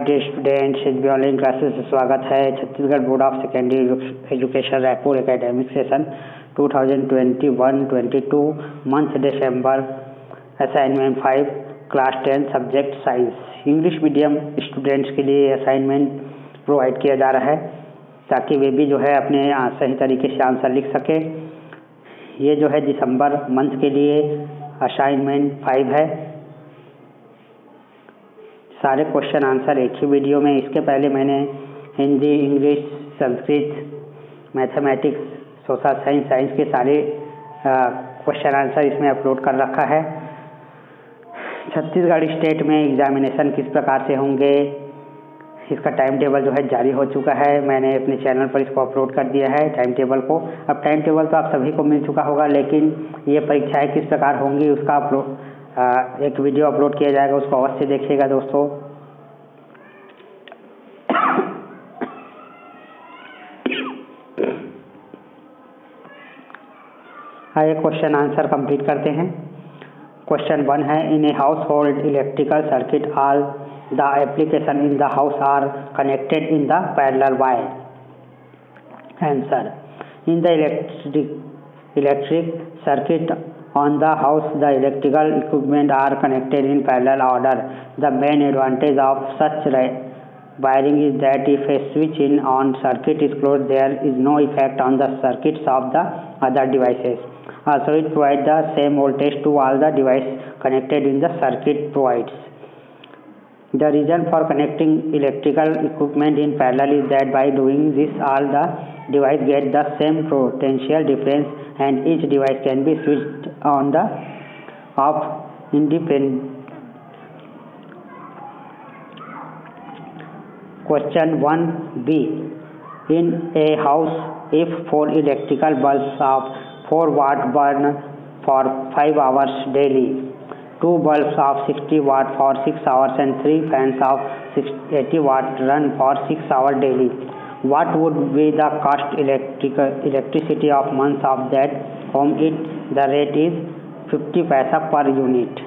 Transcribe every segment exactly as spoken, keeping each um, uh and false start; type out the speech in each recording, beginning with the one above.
Dear students, H B online classes से स्वागत है। Chhattisgarh board of secondary education Raipur academic session two thousand twenty one twenty two month December, assignment five, class ten, subject science. English medium students के लिए assignment provide किया जा रहा है ताकि वे भी जो है अपने सही तरीके से आंसर लिख सके। ये जो है दिसंबर मंथ के लिए असाइनमेंट फाइव है। सारे क्वेश्चन आंसर एक ही वीडियो में। इसके पहले मैंने Hindi, English, Sanskrit, mathematics, social science, science के सारे क्वेश्चन आंसर इसमें अपलोड कर रखा है। छत्तीसगढ़ स्टेट में एग्जामिनेशन किस प्रकार से होंगे, इसका टाइम टेबल जो है जारी हो चुका है। मैंने अपने चैनल पर इसको अपलोड कर दिया है टाइम टेबल को। अब टाइम टेबल तो आप सभी को मिल चुका होगा, लेकिन ये परीक्षाएं किस प्रकार होंगी उसका अपलोड एक वीडियो अपलोड किया जाएगा, उसको अवश्य देखिएगा दोस्तों। आइए क्वेश्चन आंसर कंप्लीट करते हैं। क्वेश्चन वन है, in a household electrical circuit all the application in the house are connected in the parallel wire. Answer, in the electric electric circuit on the house the electrical equipment are connected in parallel order. The main advantage of such wiring is that if a switch in on circuit is closed, there is no effect on the circuits of the other devices. Also, it provides the same voltage to all the devices connected in the circuit provides. The reason for connecting electrical equipment in parallel is that by doing this, all the devices get the same potential difference and each device can be switched on the off independent. Question one B. In a house, if four electrical bulbs of four watt burn for five hours daily, two bulbs of sixty watt for six hours and three fans of eighty watt run for six hours daily, what would be the cost electrical electricity of month of that home? It the rate is fifty paisa per unit.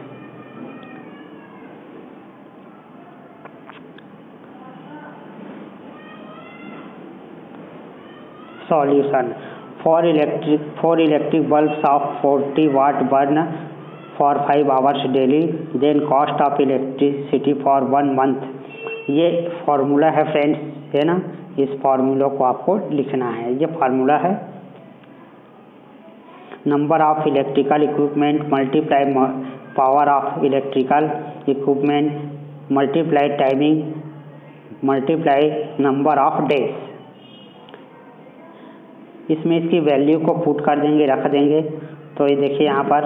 Solution: four electric four electric bulbs of forty watt burn for five hours daily, then cost of electricity for one month. ये formula है friends, है ना। इस formula को आपको लिखना है। ये फार्मूला है, number of electrical equipment multiply power of electrical equipment multiply timing multiply number of days. इसमें इसकी वैल्यू को पुट कर देंगे, रख देंगे। तो ये देखिए यहाँ पर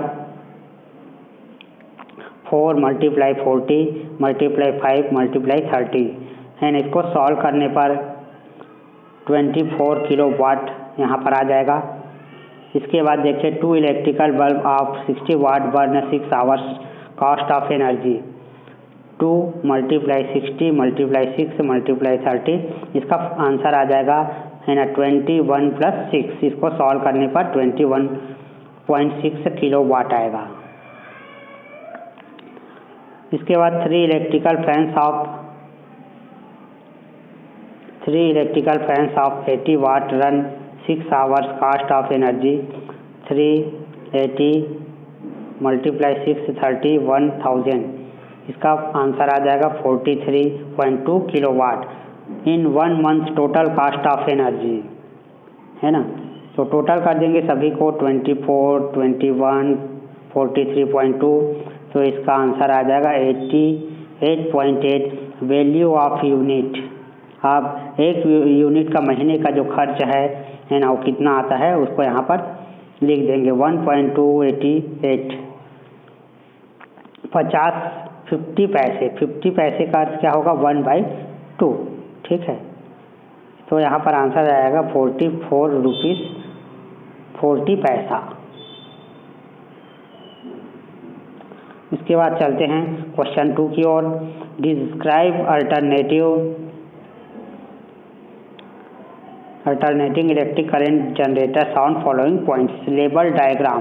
four multiply forty multiply five multiply thirty है। इसको सॉल्व करने पर ट्वेंटी फोर किलो वाट यहाँ पर आ जाएगा। इसके बाद देखिए, two electrical bulb of sixty watt burn six hours, cost of energy two multiply sixty multiply six multiply thirty, इसका आंसर आ जाएगा है ना ट्वेंटी वन प्लस सिक्स। इसको सॉल्व करने पर twenty one point six kilo watt आएगा। इसके बाद three electrical fans of three electrical fans of eighty watt run six hours, cost of energy three eighty multiply six thirty one thousand. इसका answer आ जाएगा forty three point two kilo watt. In one month total cost of energy, है ना। तो total कर देंगे सभी को, twenty four twenty one forty three point two. तो इसका आंसर आ जाएगा eighty eight point eight. Value of unit, आप एक यूनिट का महीने का जो खर्च है है ना वो कितना आता है उसको यहाँ पर लिख देंगे, one point two eighty eight. पचास फिफ्टी पैसे फिफ्टी पैसे का अर्थ क्या होगा, वन बाई टू, ठीक है। तो यहाँ पर आंसर आएगा फोर्टी फोर रुपीज़ फोर्टी पैसा। इसके बाद चलते हैं क्वेश्चन टू की ओर। Describe alternative alternating electric current generator on following points. Label diagram,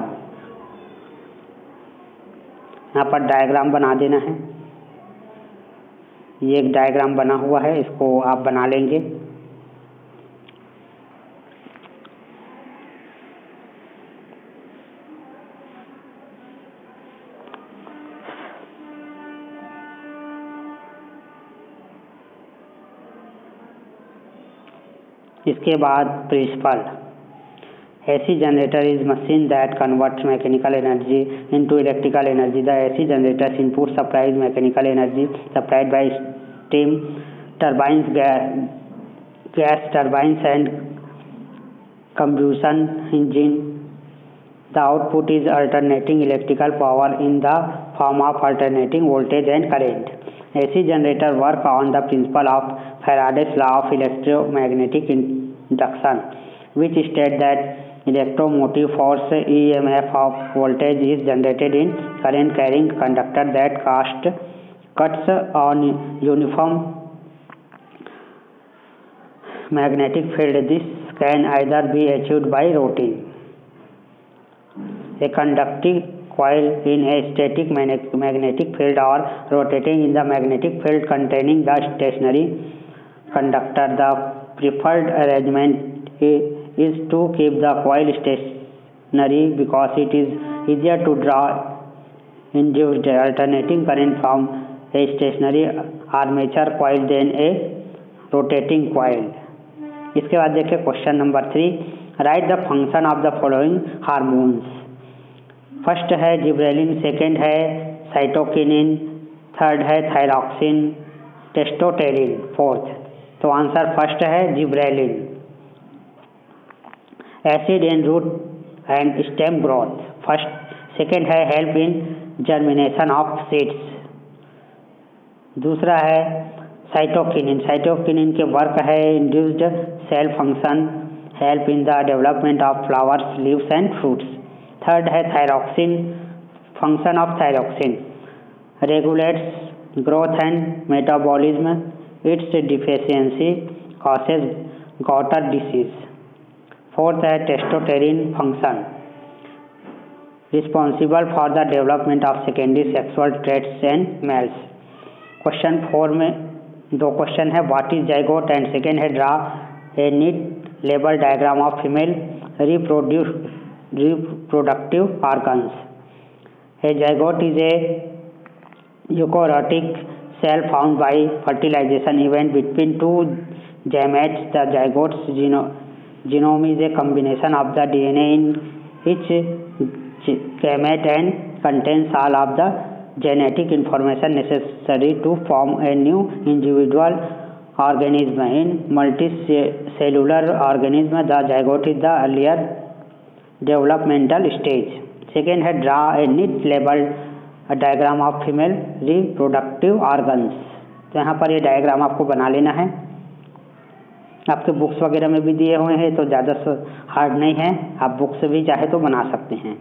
यहाँ पर डायग्राम बना देना है। ये एक डायग्राम बना हुआ है, इसको आप बना लेंगे। इसके बाद principle, A C generator is machine that converts mechanical energy into electrical energy. The A C generator's input supply is mechanical energy supplied by steam turbines, gas, gas turbines and combustion engine. The output is alternating electrical power in the form of alternating voltage and current. A C generator work on the principle of Faraday's law of electromagnetic induction, which states that electromotive force E M F of voltage is generated in current carrying conductor that cast cuts on uniform magnetic field. This can either be achieved by rotating a conducting coil in a static magnetic field or rotating in the magnetic field containing the stationary conductor. The preferred arrangement is to keep the coil stationary because it is easier to draw induced alternating current from a stationary armature coil than a rotating coil. इसके बाद देखिए question number three, write the function of the following hormones. First है gibberellin, second है cytokinin, third है thyroxine, testosterone, fourth. तो answer first है gibberellin. Acid in root and stem growth, first second है help in germination of seeds. दूसरा है cytokinin, cytokinin के work है induced cell function, help in the development of flowers, leaves and fruits. Third है thyroxine, function of thyroxine regulates growth and metabolism, its deficiency causes goitre disease. Fourth है testosterone function responsible for the development of secondary sexual traits and males. Question four में दो question है, what is zygote and second है draw a neat label diagram of female reproduce reproductive organs. A zygote is a eukaryotic cell found by fertilization event between two gametes. The zygote's geno genome is a combination of the D N A in each gamete and contains all of the genetic information necessary to form a new individual organism. In multicellular organism, the zygote is the earlier developmental stage. Second है draw a neat labeled diagram of female reproductive organs. तो यहाँ पर ये diagram आपको बना लेना है, आपके बुक्स वगैरह में भी दिए हुए हैं, तो ज़्यादा हार्ड नहीं है, आप बुक से भी चाहे तो बना सकते हैं।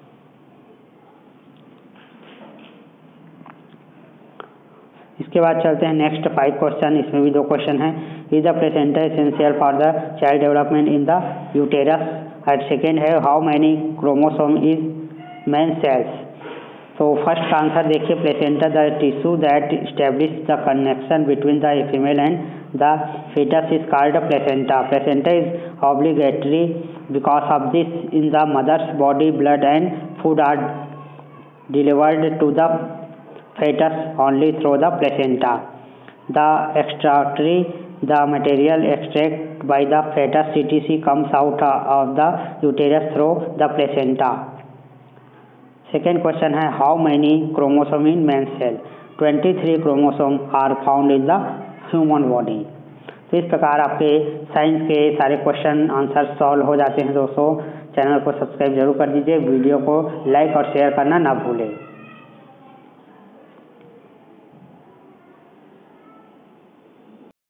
इसके बाद चलते हैं नेक्स्ट फाइव क्वेश्चन, इसमें भी दो क्वेश्चन हैं। Is the placenta essential for the child development in the uterus? And second है how many chromosome is men cells? तो फर्स्ट का आंसर देखिए, placenta the tissue that establish the connection between the female and the fetus is called placenta. Placenta is obligatory because of this in the mother's body. Blood and food are delivered to the fetus only through the placenta. The excretory, the material extracted by the fetus C T C comes out of the uterus through the placenta. Second question है how many chromosome in man cell? twenty-three chromosome are found in the human body. तो इस प्रकार आपके science के सारे question answer solve हो जाते हैं दोस्तों। चैनल को सब्सक्राइब जरूर कर दीजिए, वीडियो को लाइक और शेयर करना ना भूलें।